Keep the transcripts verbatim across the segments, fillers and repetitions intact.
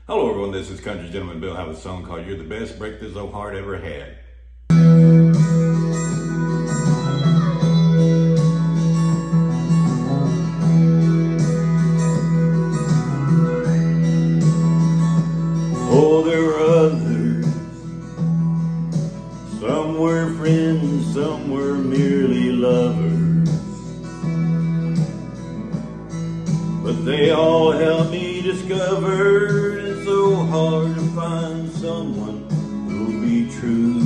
Hello everyone, this is Country Gentleman Bill. I have a song called You're the Best Break This Old Heart Ever Had. Oh, there were others. Some were friends, some were merely lovers. But they all helped me discover it's so hard to find someone who'll be true.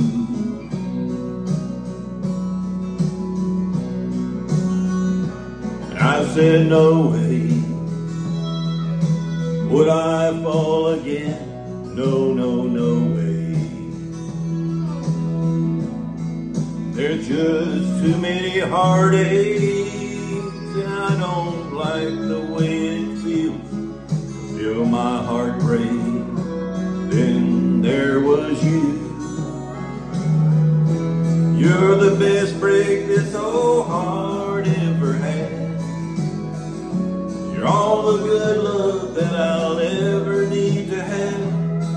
And I said, no way would I fall again. No, no, no way. There's just too many heartaches, and I don't like the way it feels to feel my heart break. Then there was you. You're the best break this old heart ever had. You're all the good love that I'll ever need to have.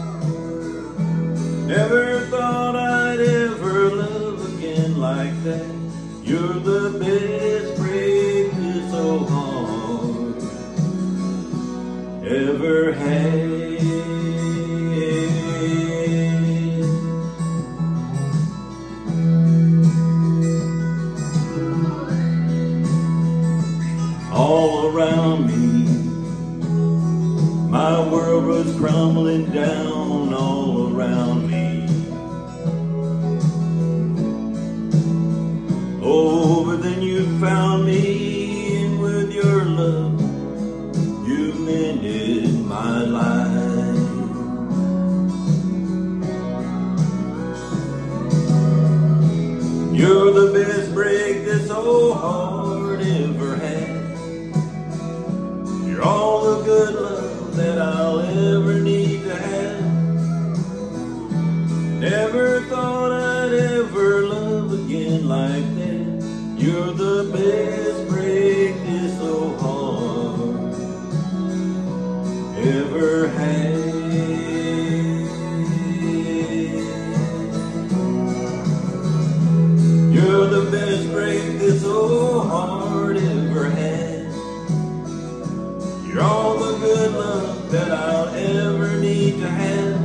Never thought I'd ever love again like that. You're the best break this old heart ever had. All around me, my world was crumbling down all around me. Oh, but then you found me, and with your love, you mended my life. You're the best break this old heart ever had. You're all the good love that I'll ever need to have. Never thought I'd ever love again like that. You're the best break this old heart ever had. You're the best break this old heart ever had. You're all the good love that I'll ever need to have.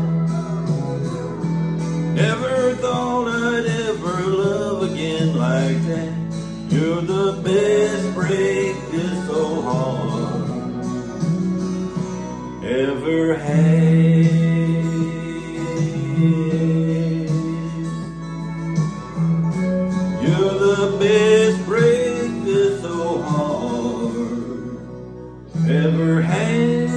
Never thought I'd ever love again like that. You're the best break this old heart ever had. You're the best break this old heart ever had.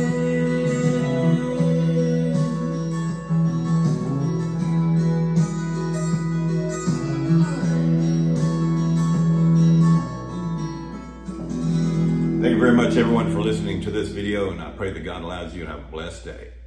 Thank you very much, everyone, for listening to this video, and I pray that God allows you to have a blessed day.